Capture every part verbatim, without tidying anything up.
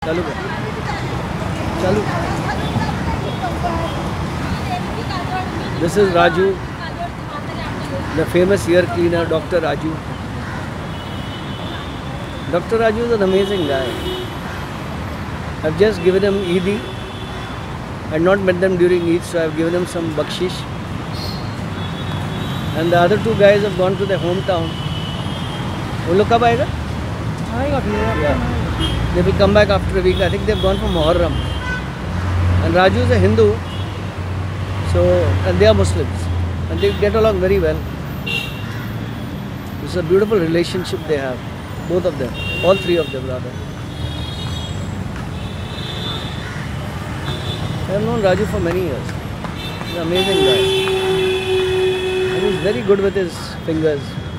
चालू कर, चालू. This is Raju, the famous ear cleaner, Doctor Raju. Doctor Raju is an amazing guy. I've just given him Eid. I had not met them during Eid, so I've given him some bakshish. And the other two guys have gone to their hometown. वो लोग कब आएगा? आएगा फिर. Yeah. They will come back after a week. I think they've gone for Muharram. And Raju is a Hindu, so and they are Muslims, and they get along very well. It's a beautiful relationship they have, both of them, all three of them rather. I have known Raju for many years. He's an amazing guy. And he's very good with his fingers.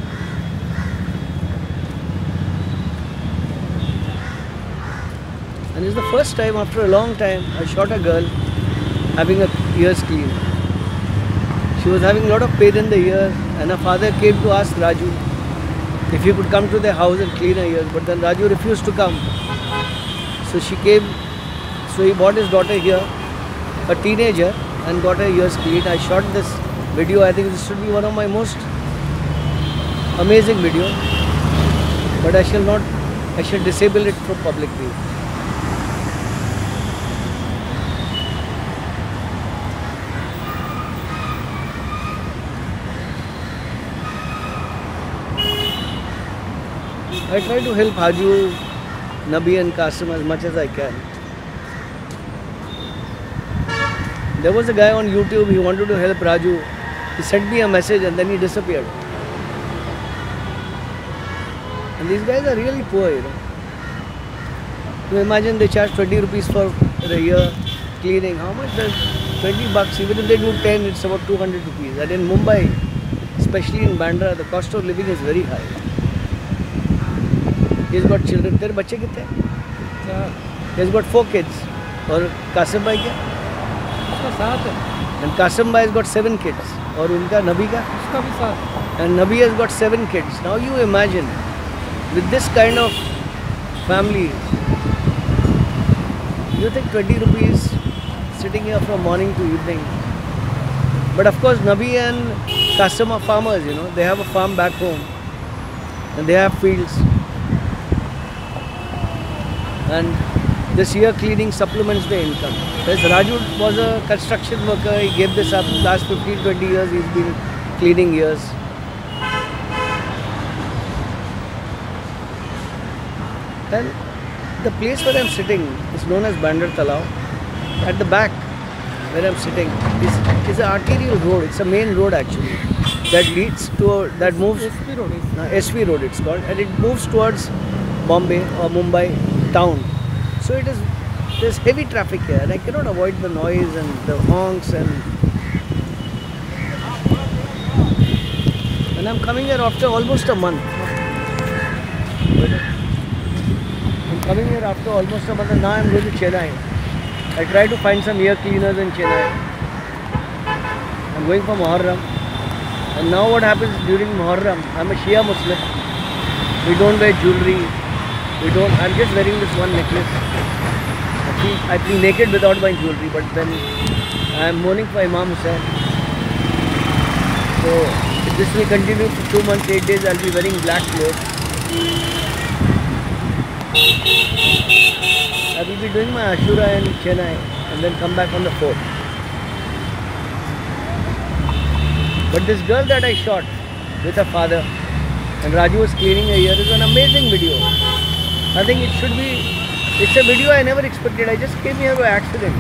And it's the first time after a long time I shot a girl having her ears clean. She was having a lot of pain in the ear, and her father came to ask Raju if he could come to their house and clean her ears. But then Raju refused to come. So she came, so he brought his daughter here, a teenager, and got her ears cleaned. I shot this video. I think this should be one of my most amazing videos. But I shall not, I shall disable it from public view. I try to help Haju, Nabi and Qasim as much as I can. There was a guy on YouTube, he wanted to help Raju. He sent me a message and then he disappeared. And these guys are really poor, you know. You imagine they charge twenty rupees for the year cleaning. How much does twenty bucks? Even if they do ten, it's about two hundred rupees. And in Mumbai, especially in Bandra, the cost of living is very high. He's got children. तेरे बच्चे कितने हैं? He's got four kids. और कासिम भाई क्या? उसका सात है. And Qasim bhai has got seven kids. और उनका नबी का? उसका भी सात. And Nabi has got seven kids. Now you imagine, with this kind of family, you think twenty rupees sitting here from morning to evening. But of course, Nabi and Qasim are farmers. You know, they have a farm back home, and they have fields. And this year cleaning supplements their income. Whereas Raju was a construction worker, he gave this up. Last fifteen to twenty years he's been cleaning years. And the place where I'm sitting is known as Bandar Talao. At the back where I'm sitting is, is an arterial road. It's a main road actually that leads to, that moves, S V road. Uh, S V road it's called, and it moves towards Bombay or Mumbai town. So it is, there's heavy traffic here and I cannot avoid the noise and the honks, and and I'm coming here after almost a month. I'm coming here after almost a month, and now I'm going to Chennai. I try to find some ear cleaners in Chennai. I'm going for Muharram. And now what happens during Muharram, I'm a Shia Muslim. We don't wear jewelry. We don't, I'm just wearing this one necklace. I feel, I feel naked without my jewelry, but then I'm mourning for Imam Hussain. So if this will continue for two months, eight days, I'll be wearing black clothes. I will be doing my Ashura in Chennai and then come back on the fourth. But this girl that I shot with her father and Raju was cleaning her ear is an amazing video. I think it should be, it's a video I never expected. I just came here by accident.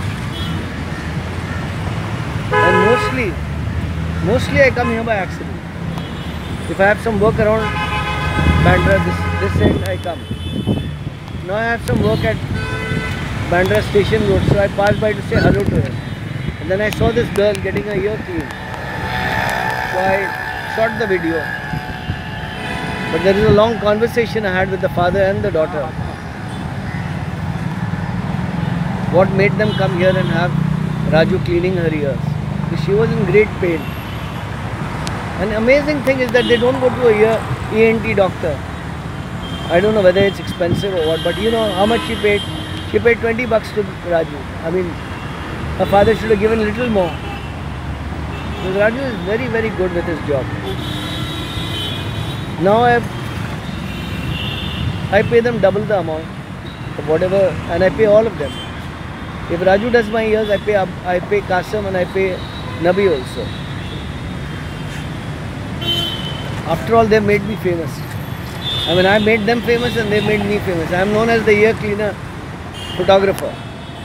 And mostly, mostly I come here by accident. If I have some work around Bandra, this, this end I come. Now I have some work at Bandra Station Road, so I passed by to say hello to her. And then I saw this girl getting her ear cleaned. So I shot the video. But there is a long conversation I had with the father and the daughter. What made them come here and have Raju cleaning her ears? Because she was in great pain. An amazing thing is that they don't go to a ear E N T doctor. I don't know whether it's expensive or what, but you know how much she paid? She paid twenty bucks to Raju. I mean, her father should have given a little more. Because Raju is very, very good with his job. Now I I pay them double the amount of whatever, and I pay all of them. If Raju does my ears, I pay I pay Qasim and I pay Nabi also. After all, they made me famous. I mean, I made them famous and they made me famous. I am known as the ear cleaner photographer.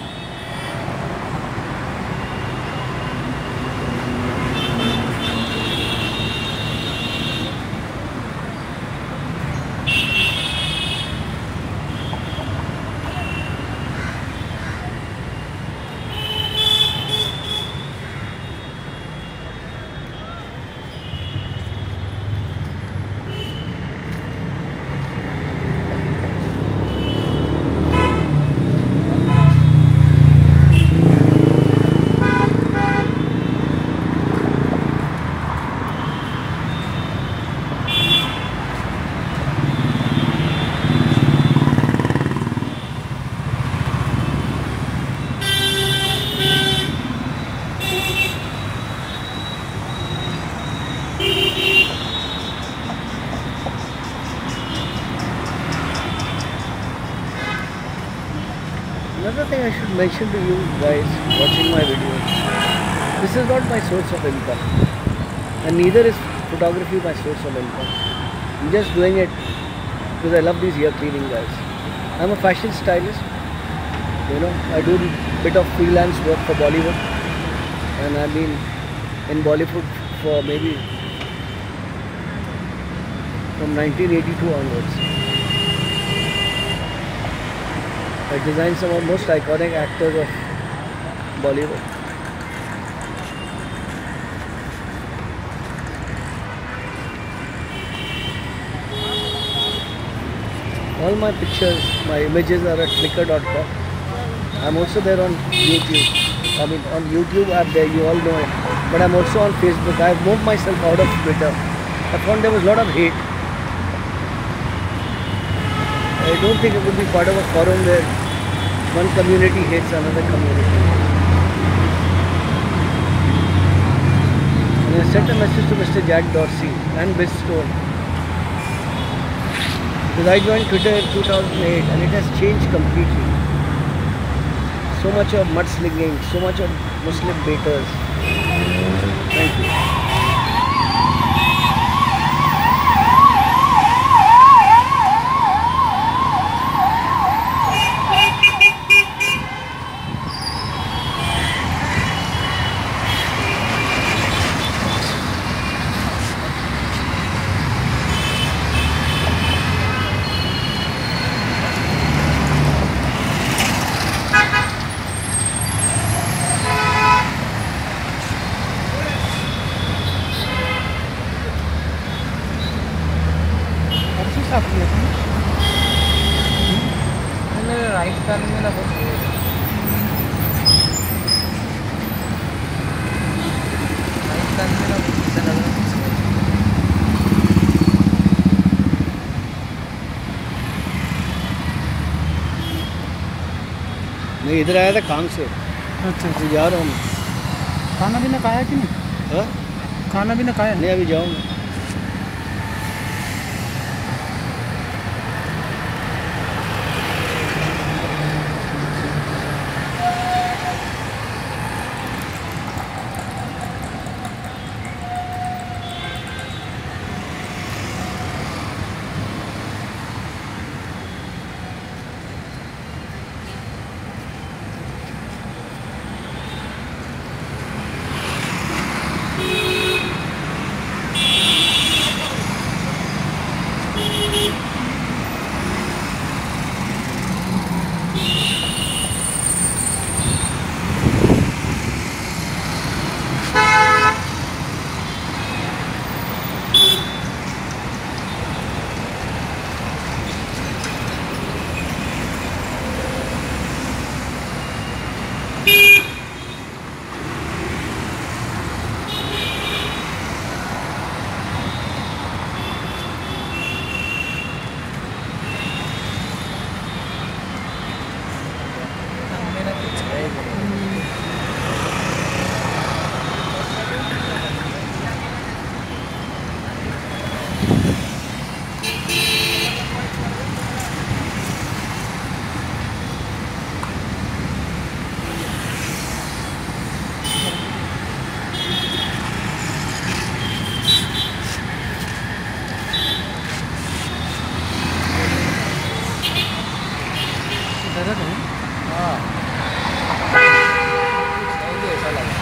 Another thing I should mention to you guys watching my videos, this is not my source of income, and neither is photography my source of income. I'm just doing it because I love these ear cleaning guys. I'm a fashion stylist, you know, I do a bit of freelance work for Bollywood, and I've been in Bollywood for maybe from nineteen eighty-two onwards. I designed some of the most iconic actors of Bollywood. All my pictures, my images are at flickr dot com. I'm also there on YouTube. I mean, on YouTube I'm there, you all know it. But I'm also on Facebook. I've moved myself out of Twitter. I found there was a lot of hate. I don't think it would be part of a forum where one community hates another community. And I sent a message to Mister Jack Dorsey and Biz Stone. Because I joined Twitter in two thousand eight and it has changed completely. So much of mudslinging, so much of Muslim baiters. Thank you. Right turn में ना बस right turn में ना बस लग रहा मैं इधर आया था काम से। अच्छा अच्छा जा रहा हूँ। खाना भी ना खाया कि नहीं? हाँ खाना भी ना खाया नहीं, अभी जाऊँगा। दर्द है। हाँ मुझे ऐसा लगा।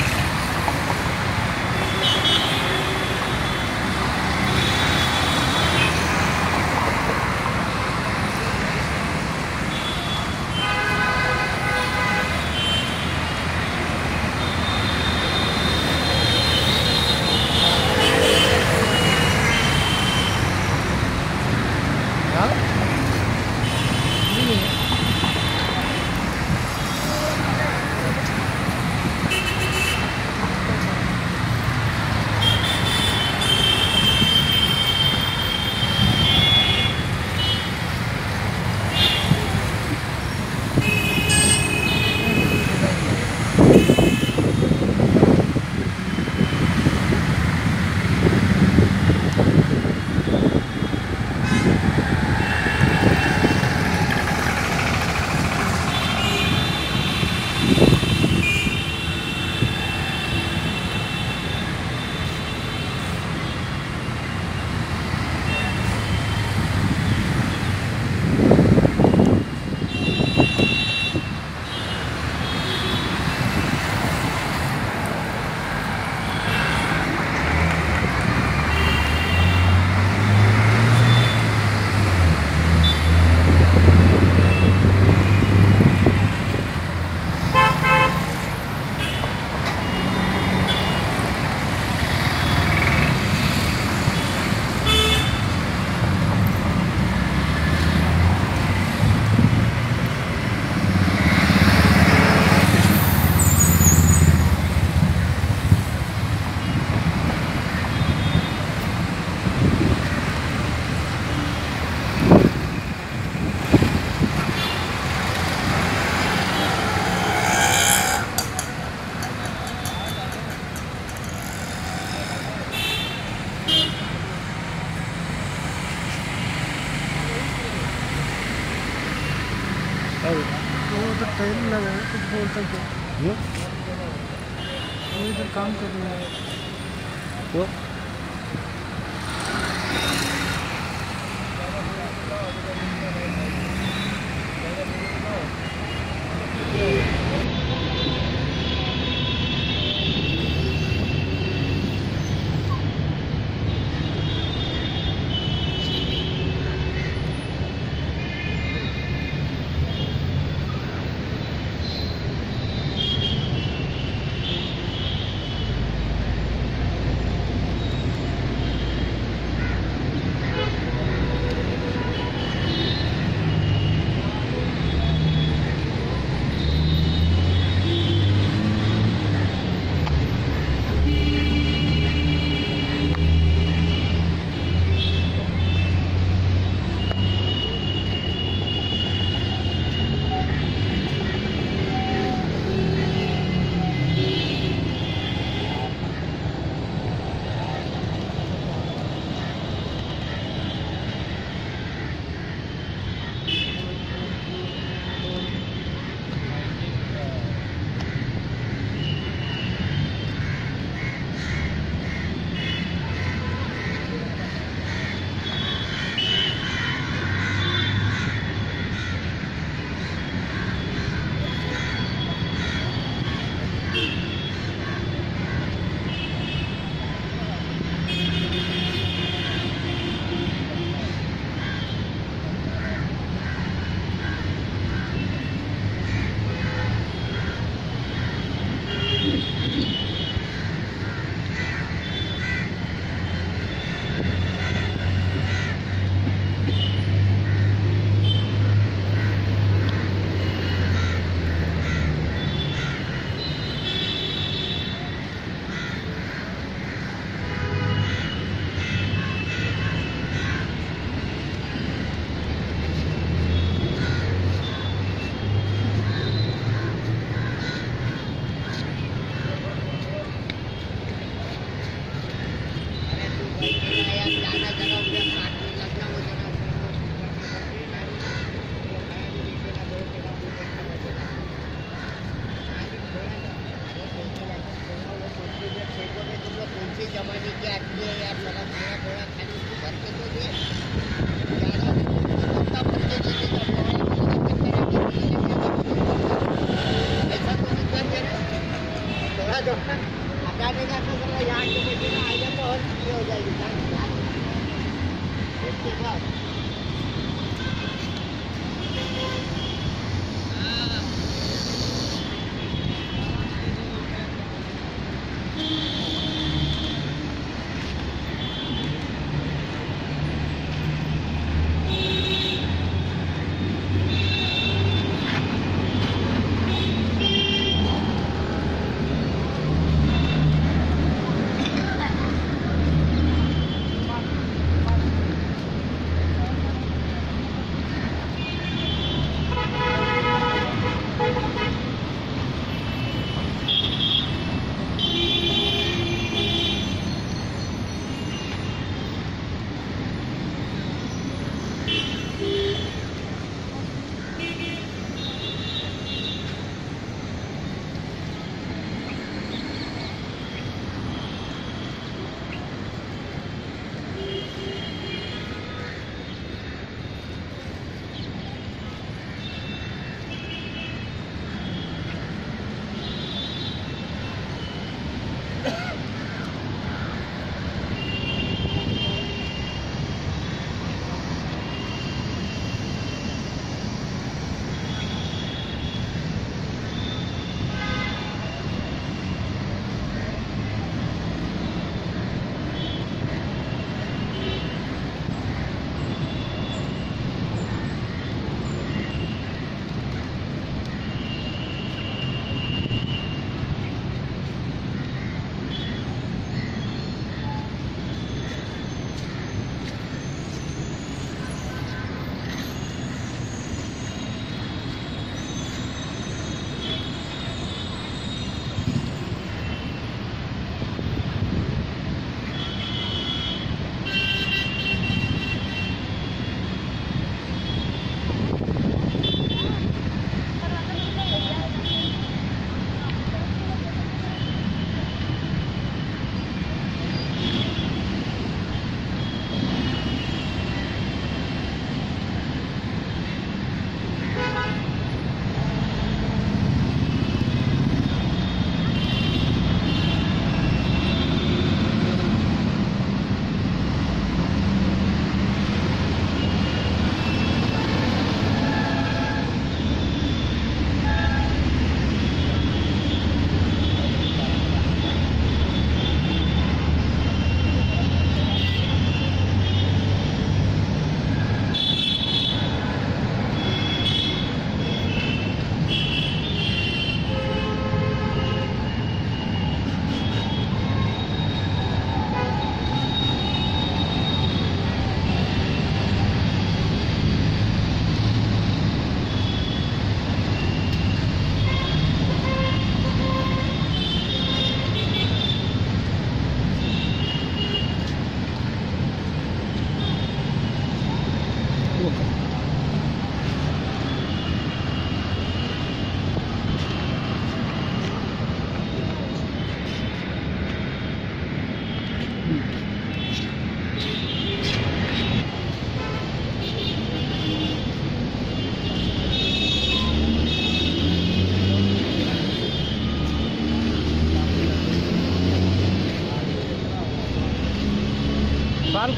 वो तो टाइम लगा है, कुछ बोल सकते हम्म? वो इधर काम कर रहा है। वो जमाने की आती है यार, साला थोड़ा थोड़ा खाली उसको भर के तो दे।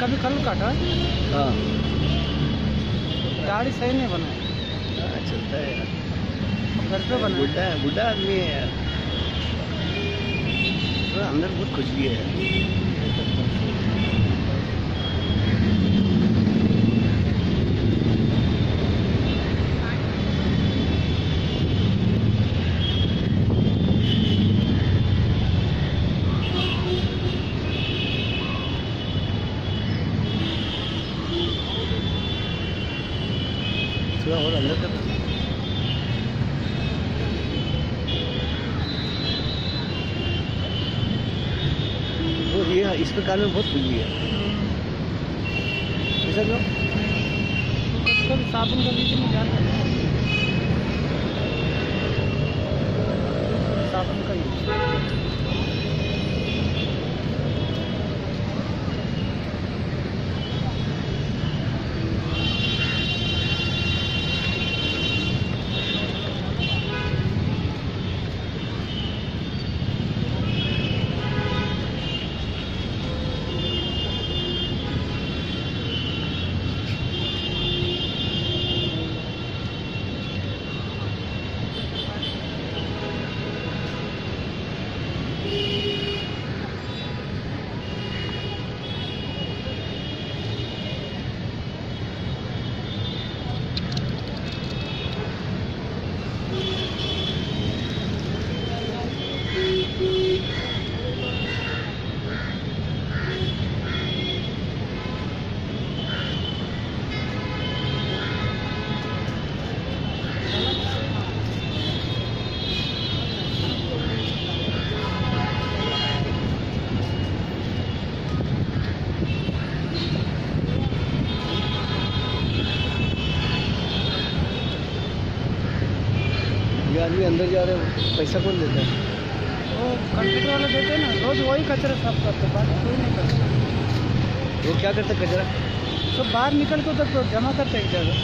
कभी कल काटा, हाँ दाढ़ी सही नहीं बना, हाँ, चलता है यार, घर पे बना। बुढ़ा है, बुढ़ा आदमी है यार, थोड़ा अंदर बहुत खुजली है यार। थोड़ा और अंदर कर, वो ये इस प्रकार में बहुत खुजली है, ऐसा क्यों? कभी कभी साबुन का बीच में जाना है, साबुन का यूज। ये आदमी अंदर जा रहे हैं, पैसा कौन देता है? वो कंट्रेक्टर वाले देते हैं ना, रोज वही कचरा साफ करते, बाकी कोई नहीं करता। वो क्या करते कचरा? सब बाहर निकल के उधर जमा करते एक जगह।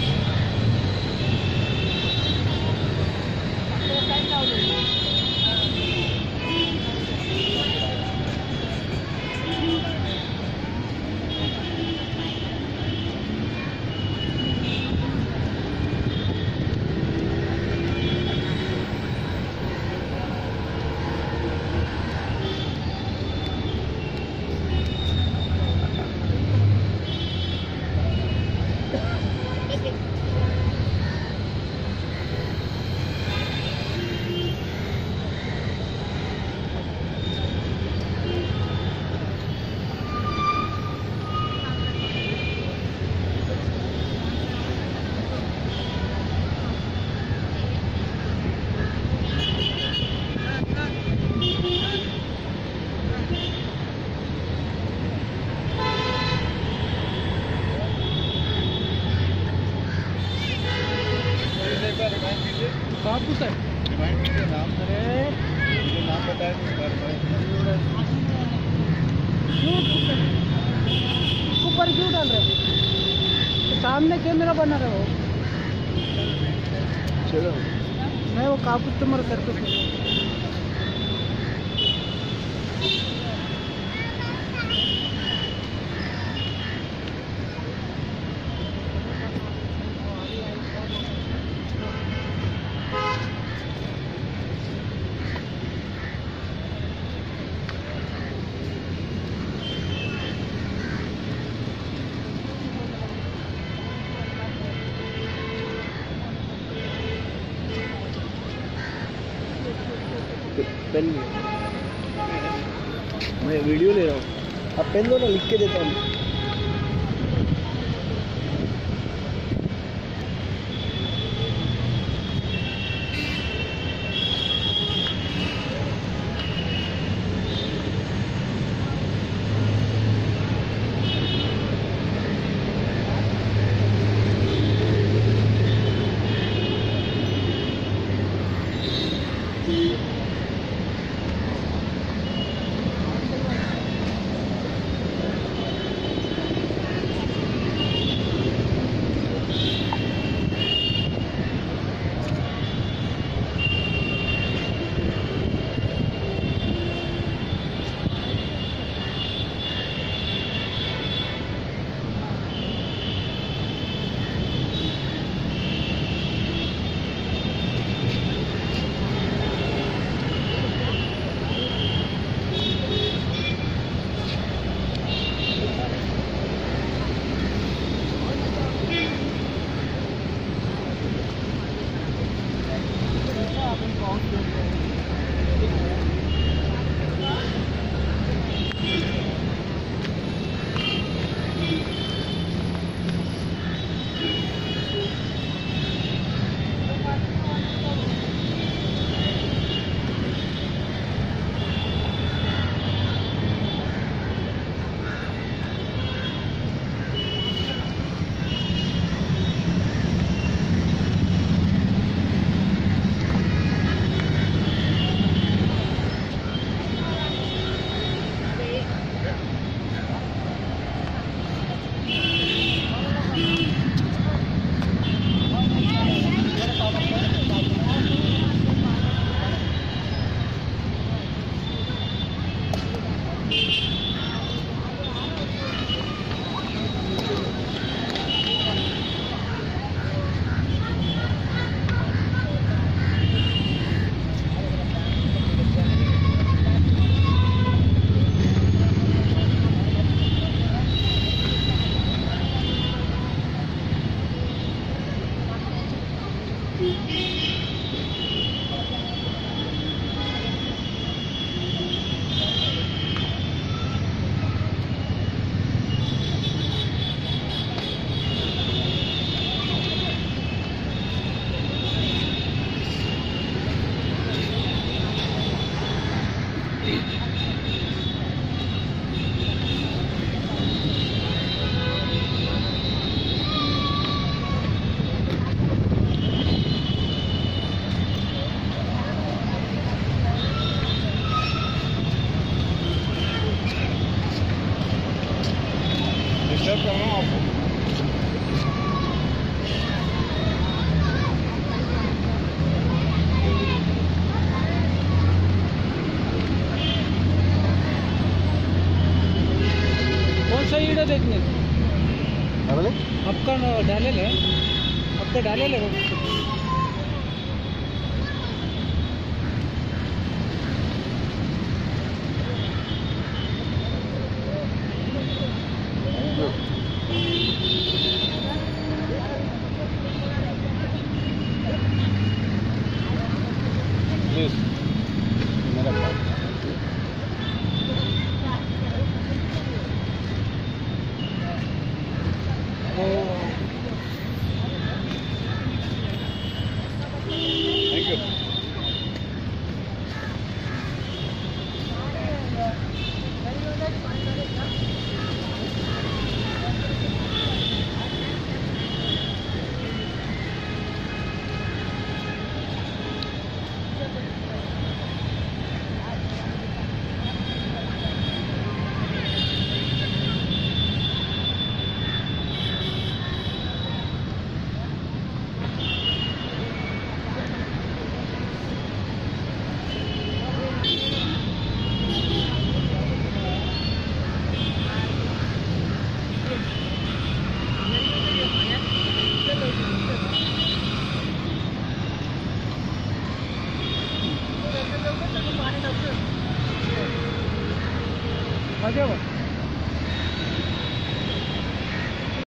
बाबू सर नाम अरे नाम बताए क्यों ऊपर क्यों डाल रहे हो? तो सामने कैमरा बना रहे हो। चलो मैं वो काबू तुम्हारे सर पे पेन मैं वीडियो ले रहा हूँ, आप पेन दो ना, लिख के देता हूँ। डालेले अब तो डालेले प्लीज मेरा पास थैंक यू आ जाओ